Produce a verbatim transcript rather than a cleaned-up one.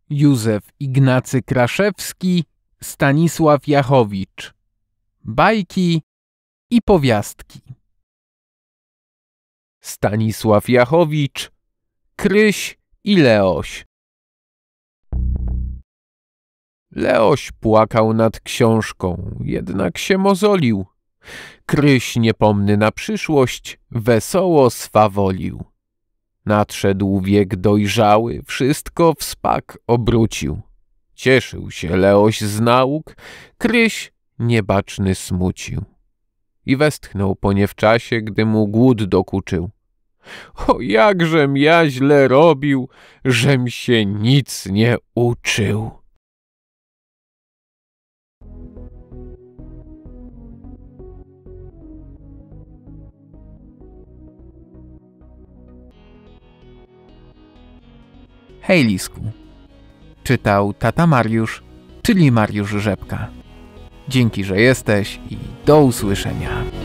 Józef Ignacy Kraszewski, Stanisław Jachowicz. Bajki i powiastki. Stanisław Jachowicz, Kryś i Leoś. Leoś płakał nad książką, jednak się mozolił. Kryś, niepomny na przyszłość, wesoło swawolił. Nadszedł wiek dojrzały, wszystko w spak obrócił. Cieszył się Leoś z nauk, Kryś niebaczny smucił. I westchnął po niewczasie, gdy mu głód dokuczył. O, jakżem ja źle robił, żem się nic nie uczył. Hej, Lisku. Czytał tata Mariusz, czyli Mariusz Rzepka. Dzięki, że jesteś i do usłyszenia.